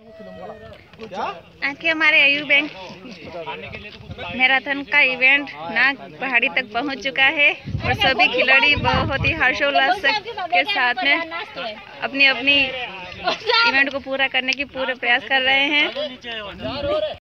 आज के हमारे आयु बैंक मैराथन का इवेंट नाग पहाड़ी तक पहुंच चुका है और सभी खिलाड़ी बहुत ही हर्षोल्लास के साथ में अपनी अपनी इवेंट को पूरा करने की पूरे प्रयास कर रहे हैं।